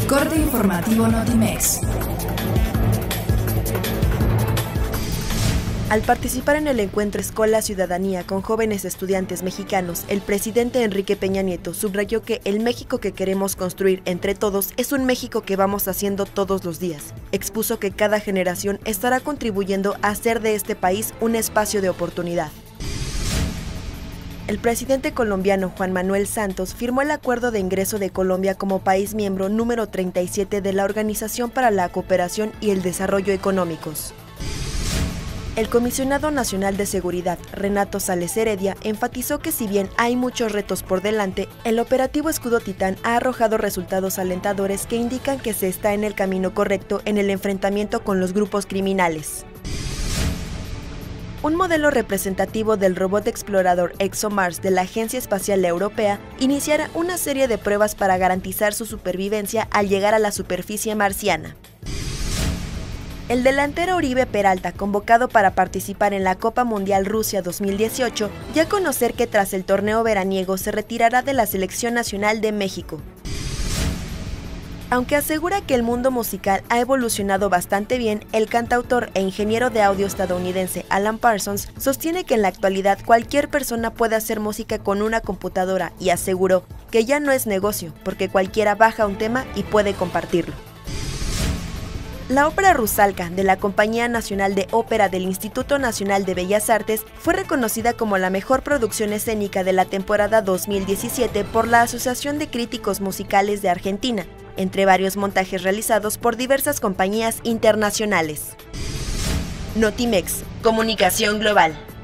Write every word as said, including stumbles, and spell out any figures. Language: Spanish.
Corte informativo Notimex. Al participar en el encuentro Escola Ciudadanía con jóvenes estudiantes mexicanos, el presidente Enrique Peña Nieto subrayó que el México que queremos construir entre todos es un México que vamos haciendo todos los días. Expuso que cada generación estará contribuyendo a hacer de este país un espacio de oportunidad. El presidente colombiano Juan Manuel Santos firmó el acuerdo de ingreso de Colombia como país miembro número treinta y siete de la Organización para la Cooperación y el Desarrollo Económicos. El comisionado nacional de seguridad, Renato Sales Heredia, enfatizó que si bien hay muchos retos por delante, el operativo Escudo Titán ha arrojado resultados alentadores que indican que se está en el camino correcto en el enfrentamiento con los grupos criminales. Un modelo representativo del robot explorador ExoMars de la Agencia Espacial Europea iniciará una serie de pruebas para garantizar su supervivencia al llegar a la superficie marciana. El delantero Oribe Peralta, convocado para participar en la Copa Mundial Rusia dos mil dieciocho, ya a conocer que tras el torneo veraniego se retirará de la Selección Nacional de México. Aunque asegura que el mundo musical ha evolucionado bastante bien, el cantautor e ingeniero de audio estadounidense Alan Parsons sostiene que en la actualidad cualquier persona puede hacer música con una computadora y aseguró que ya no es negocio, porque cualquiera baja un tema y puede compartirlo. La ópera Rusalka, de la Compañía Nacional de Ópera del Instituto Nacional de Bellas Artes, fue reconocida como la mejor producción escénica de la temporada dos mil diecisiete por la Asociación de Críticos Musicales de Argentina, entre varios montajes realizados por diversas compañías internacionales. Notimex, Comunicación Global.